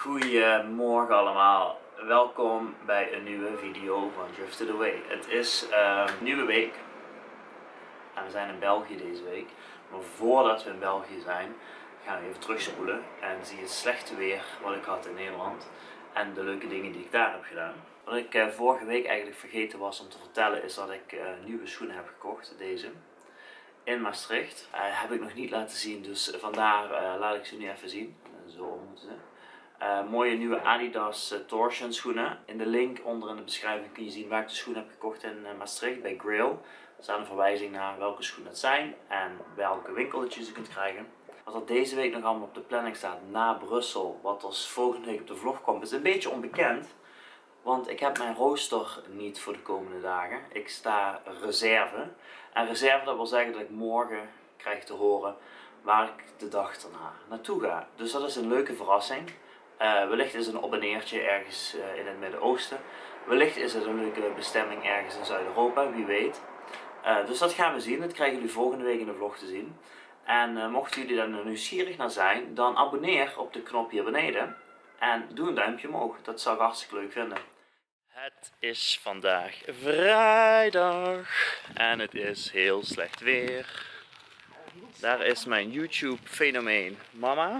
Goedemorgen allemaal, welkom bij een nieuwe video van Drifted Away. Het is een nieuwe week en we zijn in België deze week. Maar voordat we in België zijn, gaan we even terugspoelen en zie het slechte weer wat ik had in Nederland en de leuke dingen die ik daar heb gedaan. Wat ik vorige week eigenlijk vergeten was om te vertellen is dat ik nieuwe schoenen heb gekocht, deze. In Maastricht. Heb ik nog niet laten zien, dus vandaar laat ik ze nu even zien. Zo moeten ze. Mooie nieuwe Adidas Torsion schoenen. In de link onder in de beschrijving kun je zien waar ik de schoenen heb gekocht in Maastricht bij Grail. Er staat een verwijzing naar welke schoenen het zijn en welke winkel dat je ze kunt krijgen. Wat er deze week nog allemaal op de planning staat na Brussel, wat als volgende week op de vlog komt, is een beetje onbekend. Want ik heb mijn rooster niet voor de komende dagen. Ik sta reserve. En reserve, dat wil zeggen dat ik morgen krijg te horen waar ik de dag daarna naartoe ga. Dus dat is een leuke verrassing. Wellicht is het een op- en neertje ergens in het Midden-Oosten. Wellicht is het een leuke bestemming ergens in Zuid-Europa, wie weet. Dus dat gaan we zien. Dat krijgen jullie volgende week in de vlog te zien. En mochten jullie daar nieuwsgierig naar zijn, dan abonneer op de knop hier beneden. En doe een duimpje omhoog. Dat zou ik hartstikke leuk vinden. Het is vandaag vrijdag en het is heel slecht weer. Daar is mijn YouTube fenomeen mama.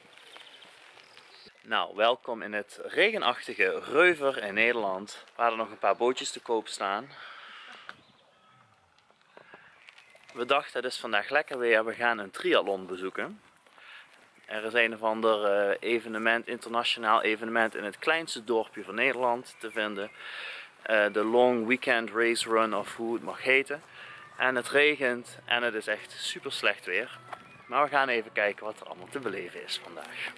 Nou, welkom in het regenachtige Reuver in Nederland, waar er nog een paar bootjes te koop staan. We dachten het is vandaag lekker weer, we gaan een triathlon bezoeken. Er is een of ander evenement, internationaal evenement in het kleinste dorpje van Nederland te vinden. De Long Weekend Race Run of hoe het mag heten. En het regent en het is echt super slecht weer. Maar we gaan even kijken wat er allemaal te beleven is vandaag.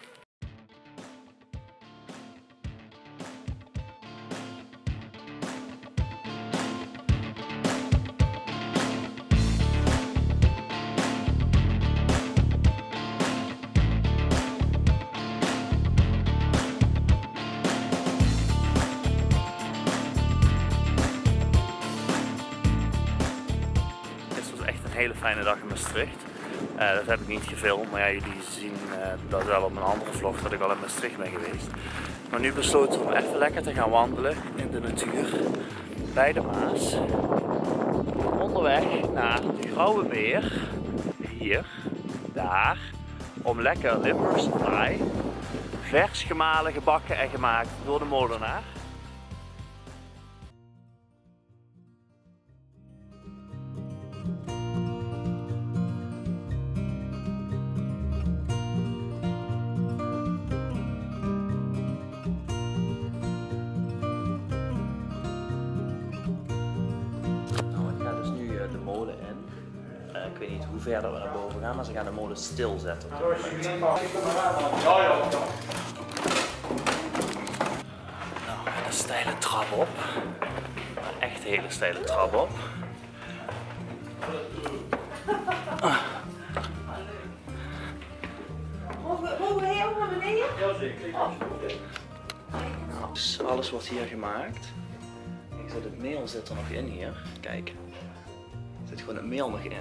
Een hele fijne dag in Maastricht. Dat heb ik niet gefilmd, maar ja, jullie zien dat wel op mijn andere vlog dat ik al in Maastricht ben geweest. Maar nu besloten we om even lekker te gaan wandelen in de natuur bij de Maas. Onderweg naar de Grauwe Beer, hier, daar, om lekker Limburgse fraai, vers gemalen, gebakken en gemaakt door de molenaar. Ik weet niet hoe ver dat we naar boven gaan, maar ze gaan de molen stilzetten. Nou, een steile trap op. Een echt hele steile trap op. Mogen we heel naar beneden? Ja, zeker. Dus alles wordt hier gemaakt. Het meel zit er nog in hier. Kijk. Er zit gewoon het meel nog in.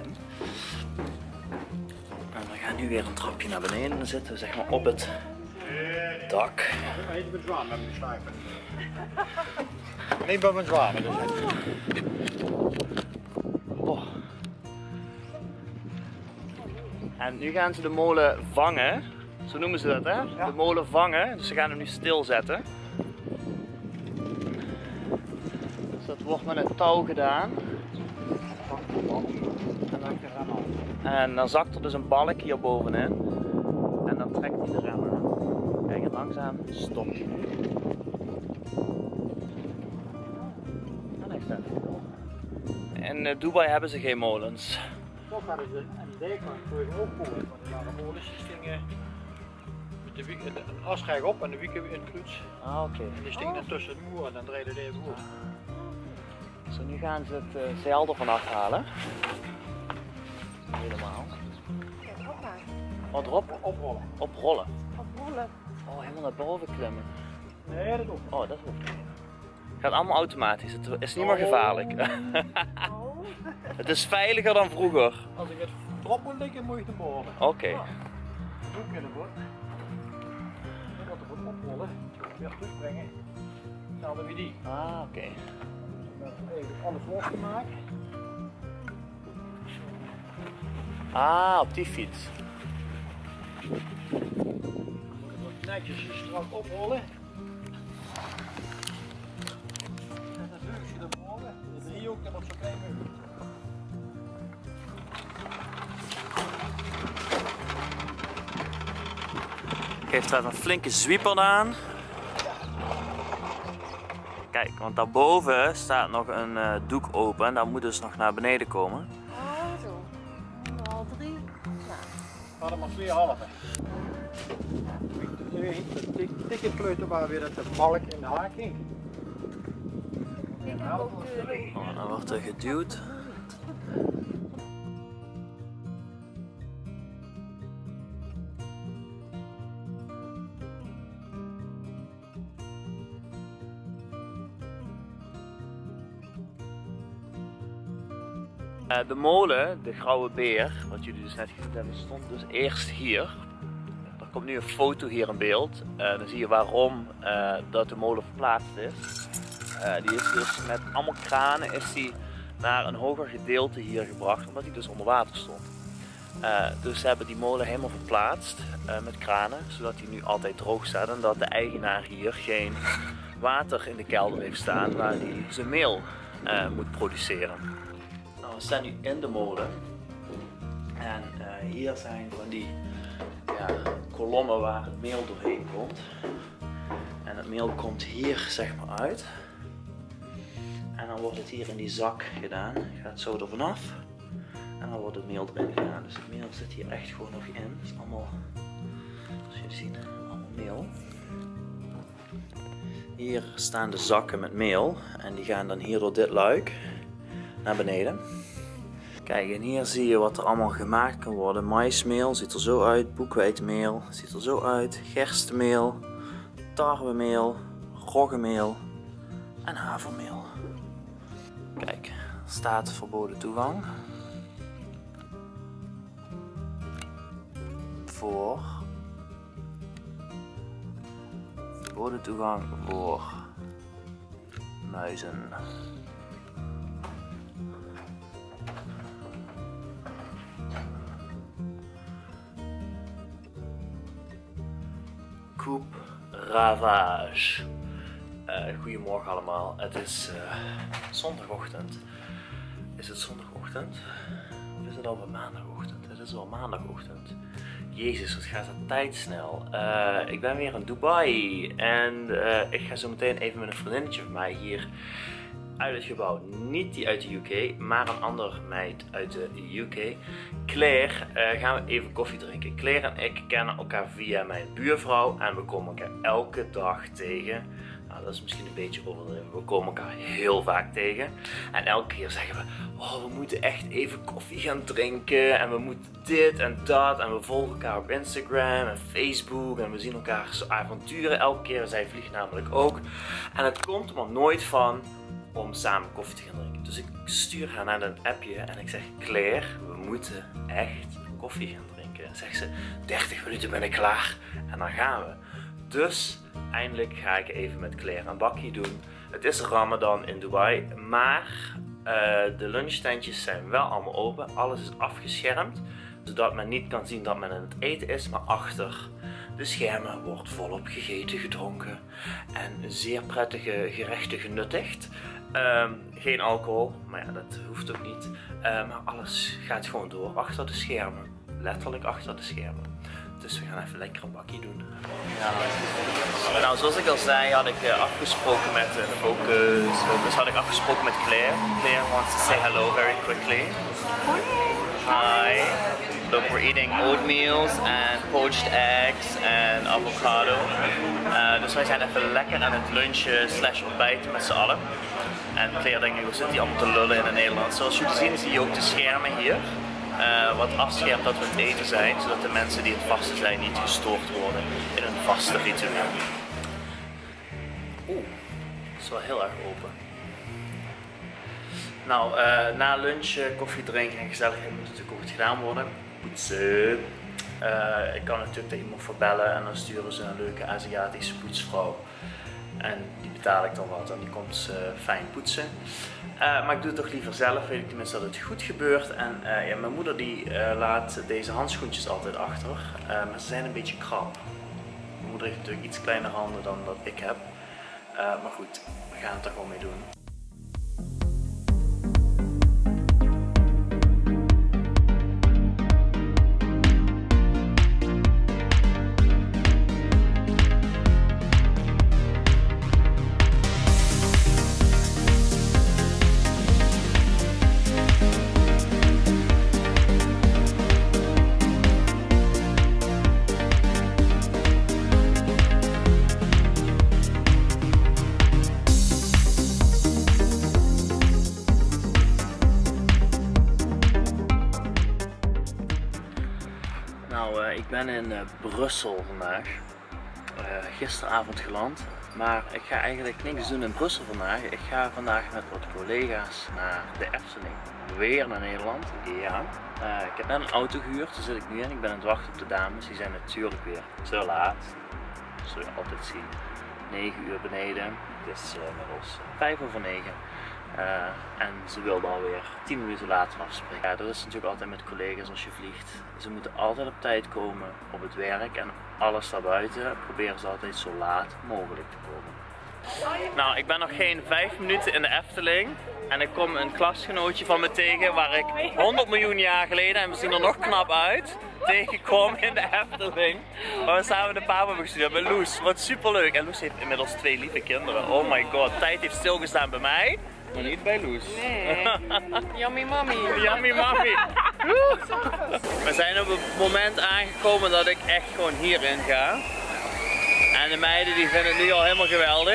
En we gaan nu weer een trapje naar beneden. Dan zitten we zeg maar op het dak. Nee, bij mijn zwanen. Oh. En nu gaan ze de molen vangen. Zo noemen ze dat, hè? Ja. De molen vangen. Dus ze gaan hem nu stilzetten. Dus dat wordt met een touw gedaan. En dan zakt er dus een balk hier bovenin. En dan trekt hij de rem aan. Kijk, en langzaam stopt hij. En hij staat weer. In Dubai hebben ze geen molens. Toch hadden ze een dijk van vroeger ook molen. Want er waren molens die stingen met de as recht op en de wieken in het kluts. Ah, oké. En die stingen tussen het moer en dan draaide het even op. Zo, nu gaan ze het zeil ervan afhalen. Helemaal. Wat erop? Oprollen. Oprollen. Oprollen. Oh, helemaal naar boven klimmen. Nee, dat hoeft niet. Oh, dat hoeft niet. Het gaat allemaal automatisch. Het is niet meer gevaarlijk. Oh. Het is veiliger dan vroeger. Als ik het erop moet liggen, moet je het boven. Oké. Hoe kunnen we? Dat wordt erop. oprollen, weer terugbrengen. Hetzelfde wie die. Ah, oké. Even alles los te maken. Ah, op die fiets. Netjes strak oprollen. En dan vleugje erboven. De driehoek dat wordt zo klein mogelijk. Geeft er een flinke zwieper aan. Kijk, want daarboven staat nog een doek open en dat moet dus nog naar beneden komen. Oh, zo. Al 3. Ga er maar 2 halve. De dikke kleuter waar weer dat de balk in de haak ging. Ik heb ook Oh, dan wordt er geduwd. De molen, de Grauwe Beer, wat jullie dus net gezien hebben, stond dus eerst hier. Er komt nu een foto hier in beeld. Dan zie je waarom dat de molen verplaatst is. Die is dus met allemaal kranen is die naar een hoger gedeelte hier gebracht, omdat hij dus onder water stond. Dus ze hebben die molen helemaal verplaatst met kranen, zodat hij nu altijd droog staat en dat de eigenaar hier geen water in de kelder heeft staan waar hij zijn meel moet produceren. Nou, we staan nu in de molen en hier zijn van die kolommen waar het meel doorheen komt. En het meel komt hier zeg maar uit. En dan wordt het hier in die zak gedaan, gaat zo er vanaf. En dan wordt het meel erin gedaan. Dus het meel zit hier echt gewoon nog in. Het is allemaal, zoals jullie zien, allemaal meel. Hier staan de zakken met meel en die gaan dan hier door dit luik naar beneden. Kijk, en hier zie je wat er allemaal gemaakt kan worden. Maismeel ziet er zo uit, boekweit-meel ziet er zo uit, gerstmeel, tarwemeel, roggemeel en havermeel. Kijk, er staat verboden toegang voor verboden toegang voor muizen. Coupe Ravage. Goedemorgen allemaal. Het is zondagochtend. Is het zondagochtend? Of is het alweer maandagochtend? Het is wel maandagochtend. Jezus, wat gaat de tijd snel. Ik ben weer in Dubai. En ik ga zo meteen even met een vriendinnetje van mij hier uit het gebouw. Niet die uit de UK, maar een andere meid uit de UK. Claire, gaan we even koffie drinken. Claire en ik kennen elkaar via mijn buurvrouw. En we komen elkaar elke dag tegen. Nou, dat is misschien een beetje overdreven. We komen elkaar heel vaak tegen. En elke keer zeggen we, oh, we moeten echt even koffie gaan drinken. En we moeten dit en dat. En we volgen elkaar op Instagram en Facebook. En we zien elkaar zo avonturen elke keer. Zij vliegt namelijk ook. En het komt er maar nooit van om samen koffie te gaan drinken. Dus ik stuur haar naar een appje en ik zeg, Claire, we moeten echt koffie gaan drinken. En zegt ze, 30 minuten ben ik klaar. En dan gaan we. Dus eindelijk ga ik even met Claire een bakje doen. Het is Ramadan in Dubai, maar de lunchtentjes zijn wel allemaal open. Alles is afgeschermd, zodat men niet kan zien dat men aan het eten is, maar achter de schermen wordt volop gegeten, gedronken en zeer prettige gerechten genuttigd. Geen alcohol, maar ja, dat hoeft ook niet. Maar alles gaat gewoon door achter de schermen. Letterlijk achter de schermen. Dus we gaan even lekker een bakje doen. Ja. Nou, zoals ik al zei, had ik afgesproken met Focus had ik afgesproken met Claire. Claire wants to say hello very quickly. Hi. Look, we're eating oatmeals and poached eggs and avocado. Dus wij zijn even lekker aan het lunchen / ontbijten met z'n allen. En Claire denkt, hoe zit die allemaal te lullen in het Nederlands? Zoals jullie zien zie je ook de schermen hier. Wat afschermt dat we het eten zijn, zodat de mensen die het vasten zijn niet gestoord worden in hun vaste ritueel. Oeh, dat is wel heel erg open. Nou, na lunch, koffie drinken en gezelligheid moet natuurlijk ook goed gedaan worden. Poetsen. Ik kan natuurlijk er iemand voor bellen en dan sturen ze een leuke Aziatische poetsvrouw. En die betaal ik dan wat en die komt fijn poetsen. Maar ik doe het toch liever zelf, weet ik tenminste dat het goed gebeurt. En ja, mijn moeder die laat deze handschoentjes altijd achter, maar ze zijn een beetje krap. Mijn moeder heeft natuurlijk iets kleinere handen dan dat ik heb. Maar goed, we gaan het er gewoon mee doen. Ik ben in Brussel vandaag, gisteravond geland, maar ik ga eigenlijk niks doen in Brussel vandaag. Ik ga vandaag met wat collega's naar de Efteling, weer naar Nederland. Ja, ik heb net een auto gehuurd, daar zit ik nu in. Ik ben aan het wachten op de dames, die zijn natuurlijk weer te laat, dat zul je altijd zien. 9 uur beneden, het is inmiddels 9:05. En ze wilde alweer 10 minuten later afspreken. Ja, dat is natuurlijk altijd met collega's als je vliegt. Ze moeten altijd op tijd komen op het werk en alles daarbuiten proberen ze altijd zo laat mogelijk te komen. Nou, ik ben nog geen 5 minuten in de Efteling en ik kom een klasgenootje van me tegen waar ik 100 miljoen jaar geleden, en we zien er nog knap uit, tegenkom in de Efteling. Waar we samen de paap hebben gestudeerd met Loes. Wat superleuk. En Loes heeft inmiddels 2 lieve kinderen. Oh my god, tijd heeft stilgestaan bij mij. Maar niet bij Loes. Nee. Yummy mommy. Yummy mommy. We zijn op het moment aangekomen dat ik echt gewoon hierin ga. En de meiden die vinden het nu al helemaal geweldig.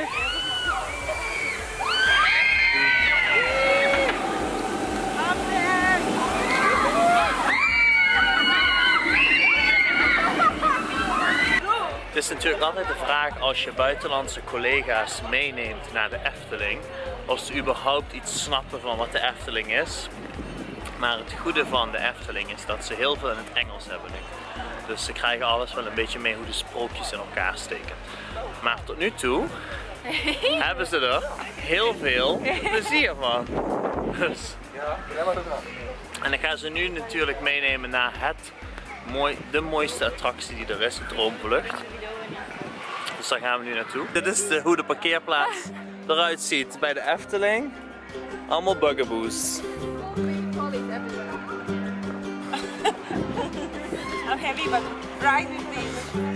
Het is natuurlijk altijd de vraag als je buitenlandse collega's meeneemt naar de Efteling, of ze überhaupt iets snappen van wat de Efteling is. Maar het goede van de Efteling is dat ze heel veel in het Engels hebben nu. Dus ze krijgen alles wel een beetje mee hoe de sprookjes in elkaar steken. Maar tot nu toe hebben ze er heel veel plezier van. Dus. En ik ga ze nu natuurlijk meenemen naar de mooiste attractie die er is, de Droomvlucht. Dus daar gaan we nu naartoe. Dit is hoe de parkeerplaats eruit ziet bij de Efteling. Allemaal bugaboos. I'm heavy, but ride with me.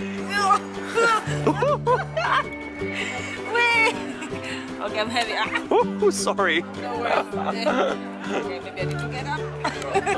Okay, I'm heavy. Sorry. No worries. Okay, maybe I need to get up.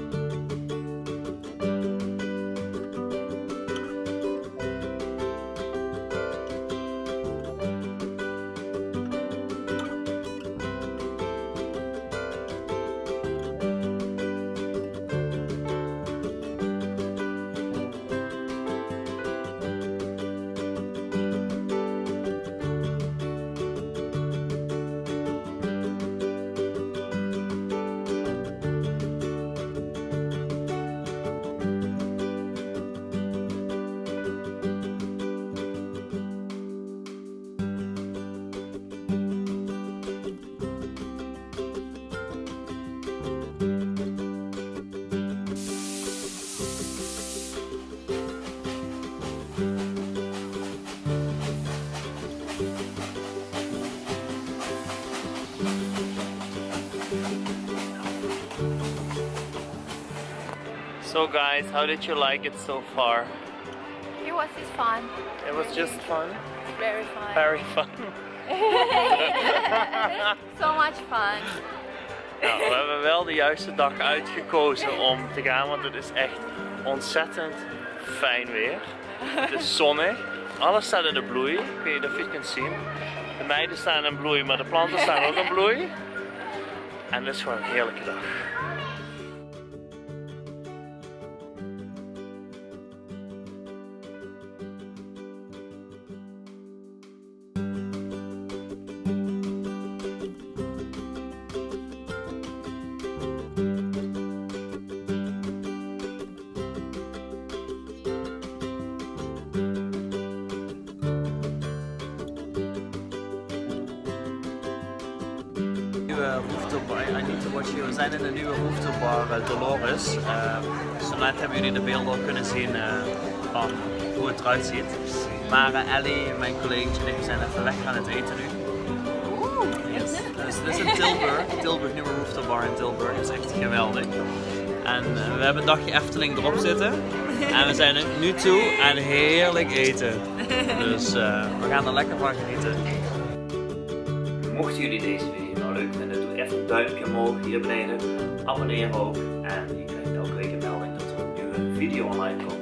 So guys, how did you like it so far? It was just fun. It was just fun? Very fun. Very fun. So much fun. Nou, we hebben wel de juiste dag uitgekozen om te gaan, want het is echt ontzettend fijn weer. Het is zonnig. Alles staat in de bloei. Ik weet niet of je het kunt zien. De meiden staan in bloei, maar de planten staan ook in bloei. En het is gewoon een heerlijke dag. nieuwe rooftopbar, niet te watchen. We zijn in de nieuwe rooftopbar Dolores. Dus net hebben jullie de beelden al kunnen zien van hoe het eruit ziet. Maar Ellie, mijn collega, die zijn even lekker aan het eten nu. Yes. Dus dit is in Tilburg, nieuwe rooftopbar in Tilburg. Dat is echt geweldig. En we hebben een dagje Efteling erop zitten. En we zijn er nu toe aan heerlijk eten. Dus we gaan er lekker van genieten. Mochten jullie deze video nou leuk vinden, doe even een duimpje omhoog hier beneden. Abonneer ook. En je krijgt elke week een melding dat er een nieuwe video online komt.